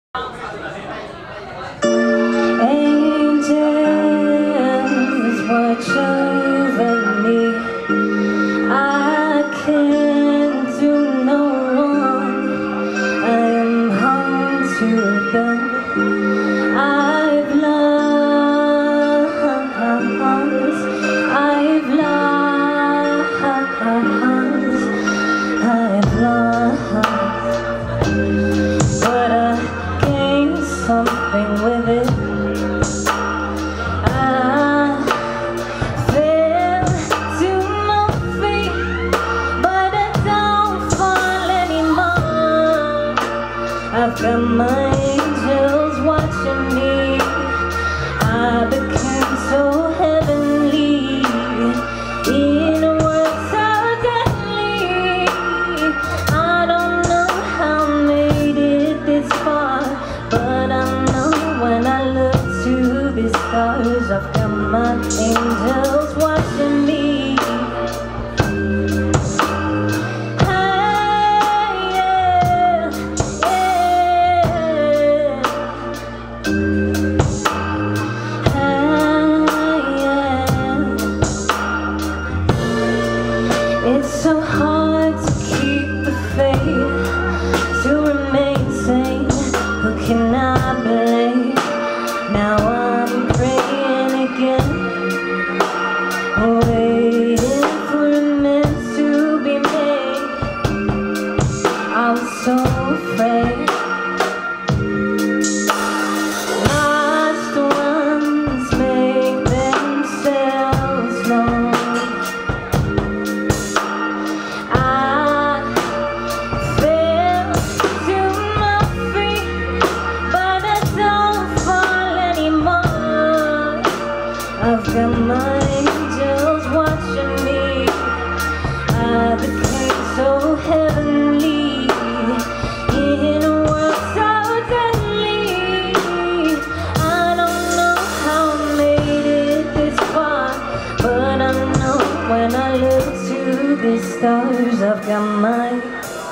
Angels watch over me. I can't do no wrong. I am haunted. I've lost. But I gained something with it. I fell to my feet, but I don't fall anymore. I've got my angels watching me. I became so heavenly in a world so deadly. I don't know how I made it this far, but I know when I look to the stars, I've got my angels watching me. Hey, yeah, yeah. Hey, yeah. It's so hard to keep the faith, to remain sane. Who can I blame? Now I'm praying again, waiting for amends to be made. I was so afraid. Lost ones make themselves known. I fell to my feet, but I don't fall anymore. I've got my angels watching me. I became so heavenly in a world so deadly. I don't know how I made it this far, but I know when I look to the stars, I've got mine.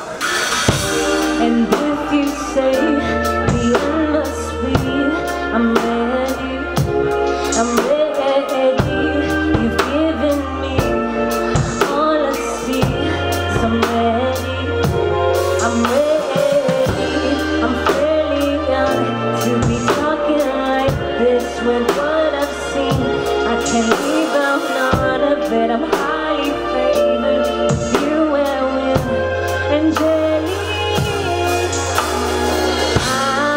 And if you say the end must be, I'm ready, I'm ready. You've given me all I see, so I'm ready, I'm ready. I'm fairly young to be talking like this with what I've seen. I can't leave out none of it. I'm highly favored with you and with Angelique. I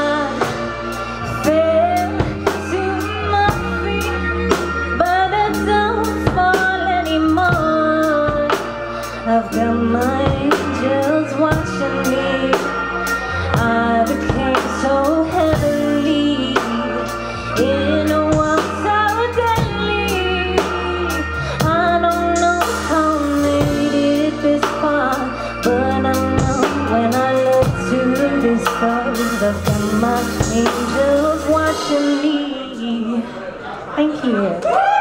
fell to my feet, but I don't fall anymore. I've got my angels watching me. I became so heavenly in a world so deadly. I don't know how I made it this far, but I know when I look to the stars, I've got my angels watching me. Thank you.